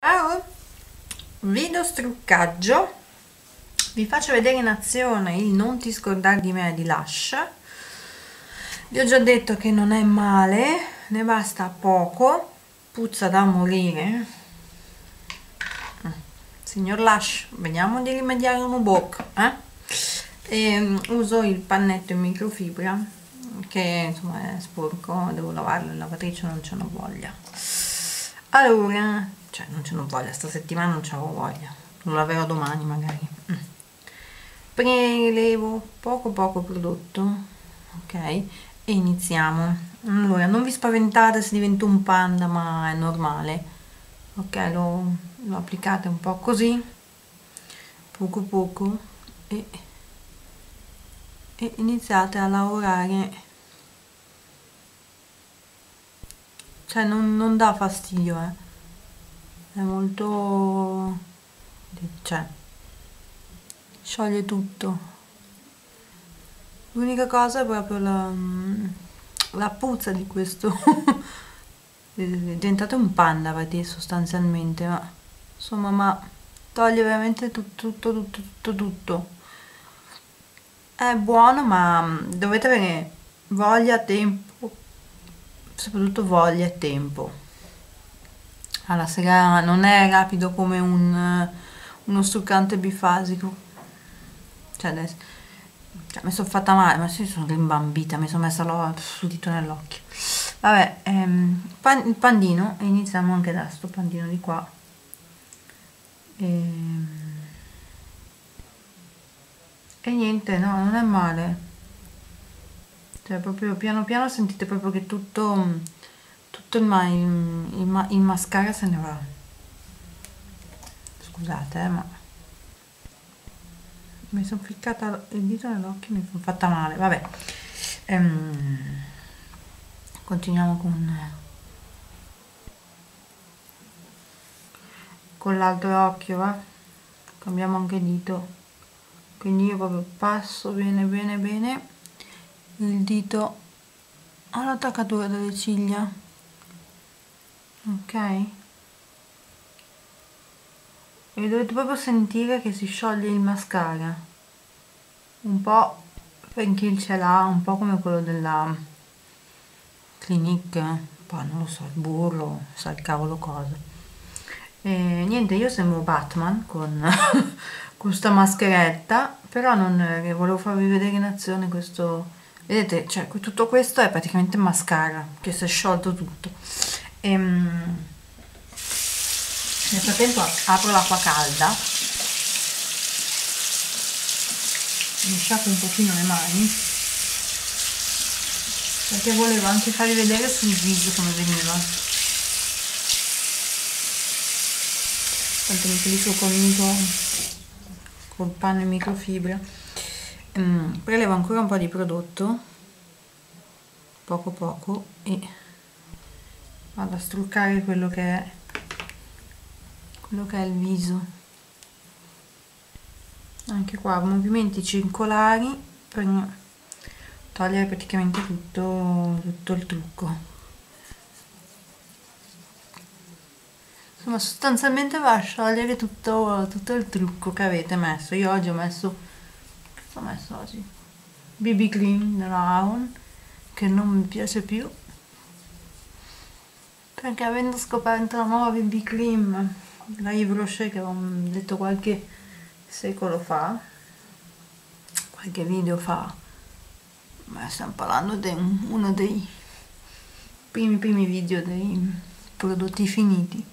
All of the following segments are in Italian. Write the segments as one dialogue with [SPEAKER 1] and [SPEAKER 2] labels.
[SPEAKER 1] Ciao, video struccaggio. Vi faccio vedere in azione il Non ti scordare di me di Lush. Vi ho già detto che non è male, ne basta poco, puzza da morire. Signor Lush, vediamo di rimediare un bocca, uso il pannetto in microfibra che insomma è sporco, devo lavarlo in lavatrice, non ce n'ho voglia. Allora, cioè non ce n'ho voglia, sta settimana non c'avevo voglia, lo laverò domani magari. Prelevo poco prodotto, ok, e iniziamo. Allora, non vi spaventate se divento un panda, ma è normale, ok, lo applicate un po' così, poco, e iniziate a lavorare, cioè non dà fastidio, è molto, cioè scioglie tutto. L'unica cosa è proprio la puzza di questo è diventato un panda per dire sostanzialmente, ma insomma, ma toglie veramente tutto. È buono, ma dovete avere voglia, tempo, soprattutto voglia e tempo. Alla sera non è rapido come uno struccante bifasico, cioè adesso, cioè, mi sono fatta male, ma sì, sono rimbambita, mi sono messa il dito nell'occhio. Vabbè, il pandino, e iniziamo anche da sto pandino di qua. E niente, no, non è male, cioè proprio piano piano sentite proprio che tutto il mascara se ne va. Scusate, ma mi sono ficcata il dito nell'occhio, mi sono fatta male. Vabbè, continuiamo con l'altro occhio, va? Cambiamo anche dito, quindi io proprio passo bene il dito all'attaccatura delle ciglia, ok, e dovete proprio sentire che si scioglie il mascara un po', per chi ce l'ha, un po' come quello della Clinique, poi non lo so, il burro, sa il cavolo cosa. E niente, io sembro Batman con questa mascheretta, però non volevo farvi vedere in azione questo, vedete, cioè tutto questo è praticamente mascara che si è sciolto tutto. Nel frattempo apro l'acqua calda, mi sciacquo un pochino le mani perché volevo anche farvi vedere sul viso come veniva. Tanto mi pulisco col panno in microfibra. Prelevo ancora un po' di prodotto, poco, e vado a struccare quello che è il viso. Anche qua movimenti circolari per togliere praticamente tutto il trucco. Insomma, sostanzialmente va a sciogliere tutto il trucco che avete messo. Io oggi ho messo oggi? BB Cream della Avon, che non mi piace più, perché avendo scoperto la nuova BB Cream, la Yves Rocher, che avevo detto qualche secolo fa, qualche video fa, ma stiamo parlando di uno dei primi video dei prodotti finiti,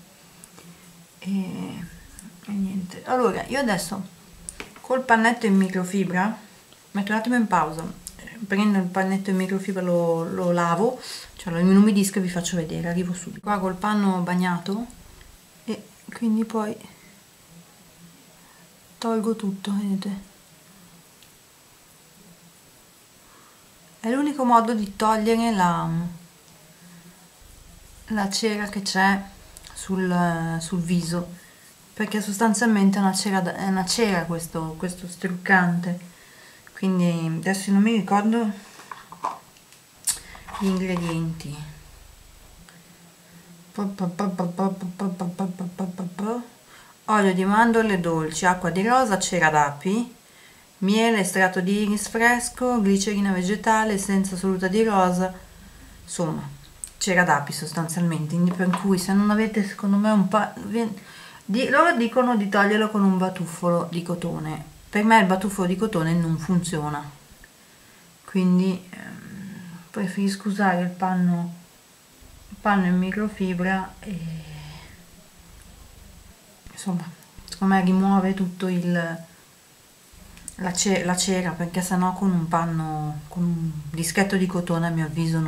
[SPEAKER 1] e niente. Allora, io adesso col pannetto in microfibra metto un attimo in pausa, prendo il pannetto in microfibra, lo lavo, cioè lo inumidisco e vi faccio vedere, arrivo subito. Qua col panno bagnato, e quindi poi tolgo tutto, vedete? È l'unico modo di togliere la cera che c'è sul viso, perché sostanzialmente è una cera questo struccante. Quindi adesso non mi ricordo gli ingredienti. olio di mandorle dolci, acqua di rosa, cera d'api, miele, estratto di iris fresco, glicerina vegetale, essenza assoluta di rosa, insomma cera d'api sostanzialmente, quindi per cui se non avete secondo me loro dicono di toglierlo con un batuffolo di cotone, per me il batuffolo di cotone non funziona, quindi preferisco usare il panno in microfibra e insomma secondo me rimuove tutto la cera, perché sennò con un panno, con un dischetto di cotone a mio avviso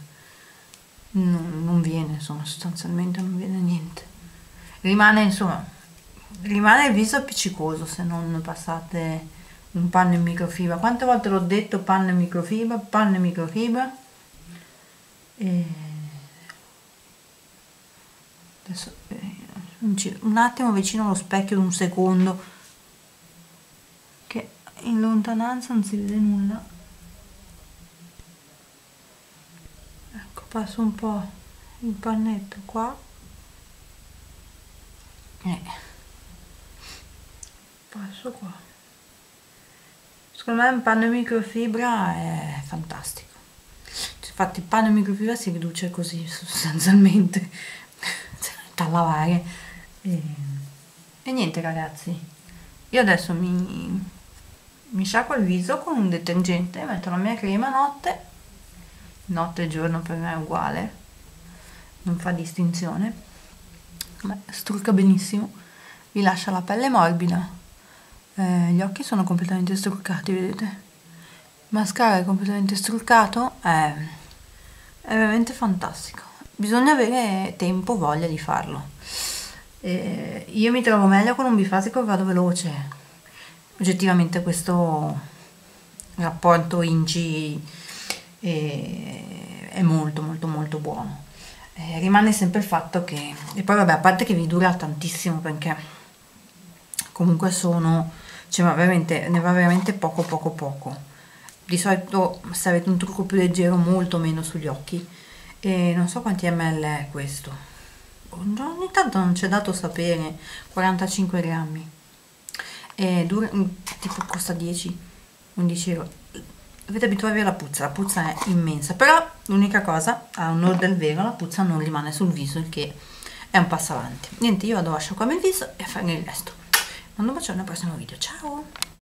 [SPEAKER 1] non viene, insomma sostanzialmente non viene niente, rimane il viso appiccicoso se non passate un panno in microfibra. Quante volte l'ho detto, panno in microfibra, e adesso un attimo vicino allo specchio, un secondo, che in lontananza non si vede nulla. Ecco, passo un po' il pannetto qua e passo qua. Secondo me un panno in microfibra è fantastico, infatti il panno in microfibra si riduce così sostanzialmente da lavare e niente ragazzi, io adesso mi sciacquo il viso con un detergente, metto la mia crema notte e giorno per me è uguale, non fa distinzione. Beh, strucca benissimo, vi lascia la pelle morbida, gli occhi sono completamente struccati, vedete, mascara è completamente struccato, è veramente fantastico, bisogna avere tempo, voglia di farlo. Io mi trovo meglio con un bifasico che vado veloce, oggettivamente questo rapporto inci è molto molto molto buono. Rimane sempre il fatto che, e poi vabbè, a parte che vi dura tantissimo, perché comunque cioè, ne va veramente poco. Di solito se avete un trucco più leggero, molto meno sugli occhi, e non so quanti ml è questo, ogni tanto non c'è dato sapere, 45 grammi, e dura, tipo costa 10-11 euro. Dovete abituarvi alla puzza, la puzza è immensa, però l'unica cosa, a onor del vero, la puzza non rimane sul viso, il che è un passo avanti. Niente, io vado a sciacquarmi il viso e a fare il resto. Mando un bacione al prossimo video, ciao!